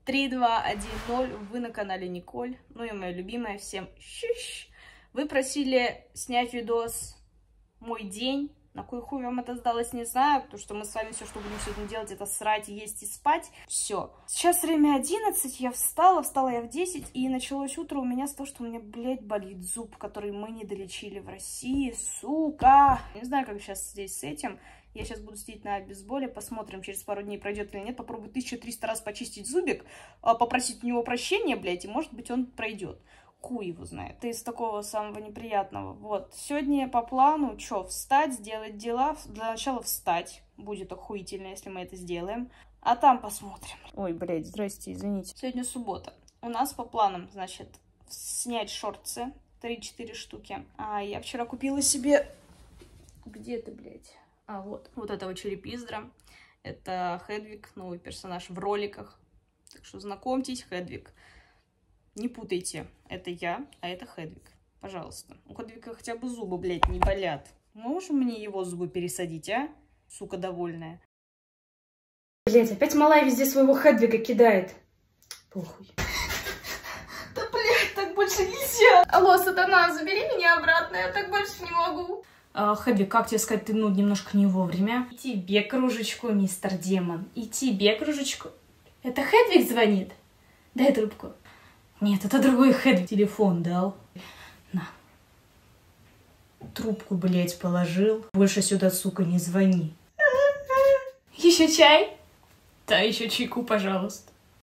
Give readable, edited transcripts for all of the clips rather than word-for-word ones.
3, 2, 1, 0. Вы на канале Николь. Ну и моя любимая. Всем щущ. Вы просили снять видос «Мой день». На кой хуй вам это сдалось, не знаю, потому что мы с вами все, что будем сегодня делать, это срать, есть и спать. Все. Сейчас время 11, я встала я в 10, и началось утро у меня с того, что у меня, блядь, болит зуб, который мы не долечили в России, сука. Не знаю, как сейчас здесь с этим. Я сейчас буду сидеть на обезболе, посмотрим, через пару дней пройдет или нет. Попробую 1300 раз почистить зубик, попросить у него прощения, блядь, и может быть он пройдет. Хуй его знает. Это из такого самого неприятного. Вот. Сегодня по плану, что, встать, сделать дела. Для начала встать. Будет охуительно, если мы это сделаем. А там посмотрим. Ой, блядь, здрасте, извините. Сегодня суббота. У нас по планам, значит, снять шортсы. 3-4 штуки. Я вчера купила себе... Где ты, блядь? Вот этого Черепиздра. Это Хедвиг, новый персонаж в роликах. Так что знакомьтесь, Хедвиг. Не путайте, это я, а это Хедвиг. Пожалуйста. У Хедвига хотя бы зубы, блядь, не болят. Можешь мне его зубы пересадить, а? Сука довольная. Блядь, опять малая везде своего Хедвига кидает. Похуй. Да, блядь, так больше нельзя. Алло, сатана, забери меня обратно, я так больше не могу. Хедвиг, как тебе сказать, ты, немножко не вовремя. И тебе кружечку, мистер Демон. И тебе кружечку. Это Хедвиг звонит? Дай трубку. Нет, это другой Хедвиг. Телефон дал. На. Трубку, блядь, положил. Больше сюда, сука, не звони. Еще чай? Да, еще чайку, пожалуйста.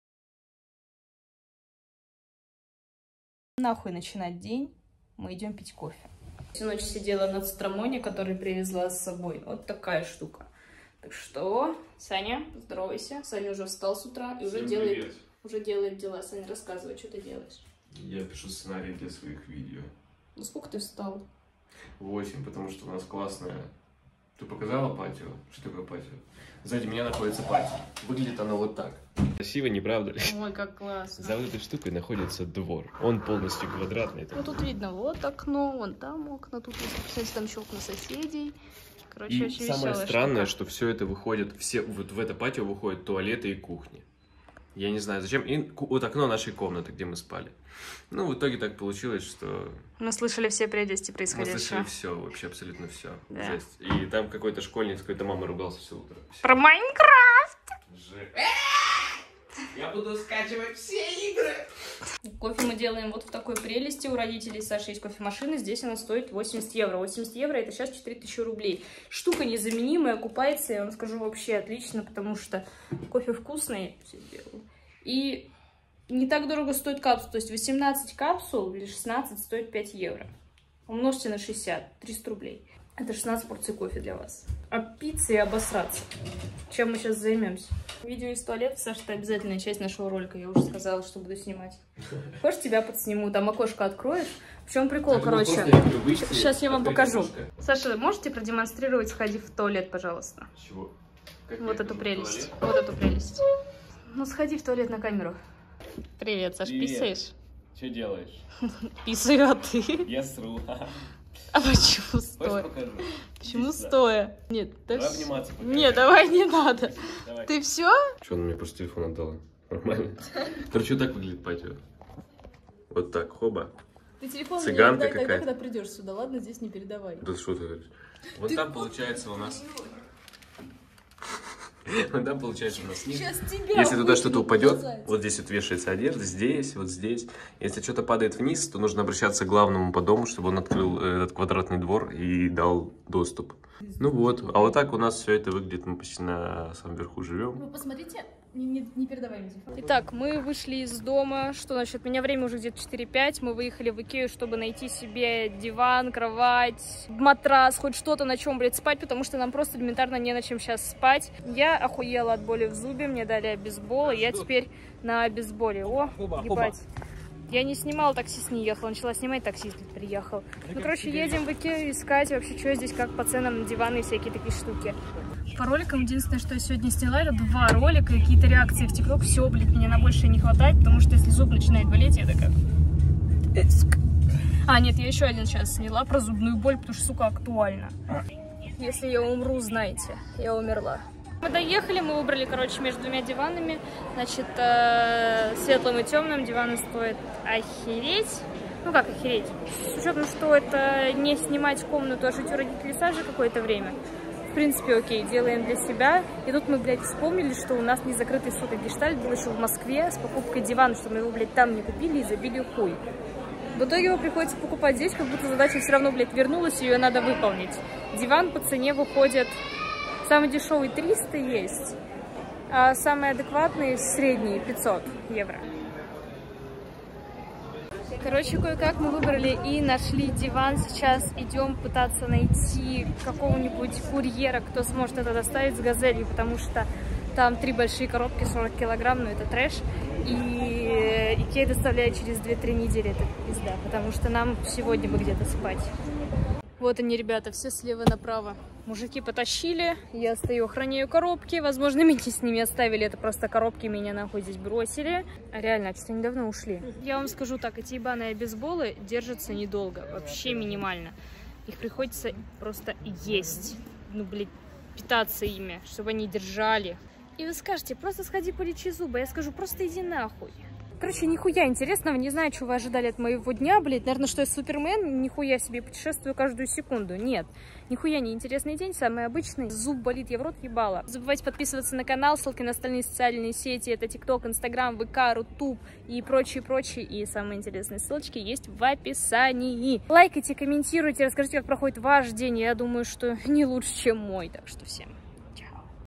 Нахуй начинать день. Мы идем пить кофе. Всю ночь сидела на цитрамоне, который привезла с собой. Вот такая штука. Так что, Саня, поздоровайся. Саня уже встал с утра и уже делает дела. Саня, рассказывай, что ты делаешь. Я пишу сценарий для своих видео. Ну сколько ты встал? 8, потому что у нас классная... Ты показала патио? Что такое патио? Сзади меня находится патио. Выглядит она вот так. Красиво, не правда ли? Ой, как классно. За вот этой штукой находится двор. Он полностью квадратный. Ну тут видно вот окно, вон там окна. Тут, кстати, там еще окна соседей. Короче, И очень самое веселая странное, штука. что все это выходит, вот в это патио выходят туалеты и кухни. Я не знаю, зачем. И вот окно нашей комнаты, где мы спали. Ну, в итоге так получилось, что... Мы слышали все прелести происходящего. Мы слышали все, вообще абсолютно все. Да. Жесть. И там какой-то школьник с какой-то мамой ругался все утро. Про Майнкрафт! Я буду скачивать все игры! Кофе мы делаем вот в такой прелести. У родителей Саши есть кофемашина. Здесь она стоит 80 евро. 80 евро это сейчас 4000 рублей. Штука незаменимая, окупается, я вам скажу, вообще отлично, потому что кофе вкусный. Все делаю. И не так дорого стоит капсула. То есть 18 капсул или 16 стоит 5 евро. Умножьте на 60, 300 рублей. Это 16 порций кофе для вас. А пиццы и обосраться. Чем мы сейчас займемся? Видео из туалета, Саша, это обязательная часть нашего ролика. Я уже сказала, что буду снимать. Хочешь, тебя подсниму? Там окошко откроешь. В чем прикол, короче? Сейчас я вам покажу. Саша, можете продемонстрировать, сходив в туалет, пожалуйста? Чего? Вот эту прелесть. Вот эту прелесть. Ну, сходи в туалет на камеру. Привет, Саш, писаешь? Что делаешь? Писаю, а ты? Я сру. А почему стоя? Покажу. Почему стоя? Нет, Давай обниматься пока. Нет, давай, не надо. Давай. Ты все? Что, она мне просто телефон отдала? Нормально. Короче, вот так выглядит патио. Вот так, хоба. Ты телефон Цыганка мне отдай тогда, какая-то. когда придешь сюда, ладно? Здесь не передавай. Да что ты говоришь? Вот там получается у нас... Вот там получается у нас снег. Сейчас тебя Если туда что-то упадет, показать. вот здесь вот вешается одежда, здесь, вот здесь. Если что-то падает вниз, то нужно обращаться к главному по дому, чтобы он открыл этот квадратный двор и дал доступ. Ну вот, а вот так у нас все это выглядит, мы почти на самом верху живем. Вы посмотрите, не передавай мне телефон. Итак, мы вышли из дома. Что значит? У меня время уже где-то 4-5. Мы выехали в Икею, чтобы найти себе диван, кровать, матрас, хоть что-то, на чем, блядь, спать, потому что нам просто элементарно не на чем сейчас спать. Я охуела от боли в зубе, мне дали обезбол, и я теперь на обезболе. О, ебать. Я не снимала, таксист не ехал, начала снимать, таксист приехал. Ну, короче, едем в Икею искать вообще, что здесь, как по ценам на диваны и всякие такие штуки. По роликам единственное, что я сегодня сняла, это 2 ролика и какие-то реакции в ТикТок. Все, блядь, мне на больше не хватает, потому что если зуб начинает болеть, я такая... Нет, я еще один сейчас сняла про зубную боль, потому что, сука, актуально. Если я умру, знайте, я умерла. Мы доехали, мы выбрали, короче, между двумя диванами. Значит, светлым и темным диваны стоят охереть. Ну как охереть? С учетом, что это не снимать комнату, а жить у родителей Саши какое-то время. В принципе, окей, делаем для себя. И тут мы, блядь, вспомнили, что у нас не закрытый, сука, гештальт был еще в Москве с покупкой дивана, что мы его, блядь, там не купили и забили хуй. В итоге его приходится покупать здесь, как будто задача все равно, блядь, вернулась, и ее надо выполнить. Диван по цене выходит, самый дешевый 300 есть, а самый адекватный, средний, 500 евро. Короче, кое-как мы выбрали и нашли диван. Сейчас идем пытаться найти какого-нибудь курьера, кто сможет это доставить с Газелью, потому что там 3 большие коробки, 40 килограмм, но это трэш. И Икея доставляет через 2-3 недели, это пизда, потому что нам сегодня бы где-то спать. Вот они, ребята, все слева направо. Мужики потащили, я стою, охраняю коробки. Возможно, меня с ними оставили, это просто коробки, меня нахуй здесь бросили. А реально, что-то недавно ушли. Я вам скажу так, эти ебаные бейсболы держатся недолго, вообще минимально. Их приходится просто есть, ну, блин, питаться ими, чтобы они держали. И вы скажете, просто сходи полечи зубы. Я скажу, просто иди нахуй. Короче, нихуя интересного, не знаю, что вы ожидали от моего дня, блядь. Наверное, что я Супермен, нихуя себе путешествую каждую секунду. Нет, нихуя не интересный день, самый обычный. Зуб болит, я в рот ебала. Не забывайте подписываться на канал, ссылки на остальные социальные сети. Это ТикТок, Инстаграм, ВК, Рутуб и прочие. И самые интересные ссылочки есть в описании. Лайкайте, комментируйте, расскажите, как проходит ваш день. Я думаю, что не лучше, чем мой. Так что всем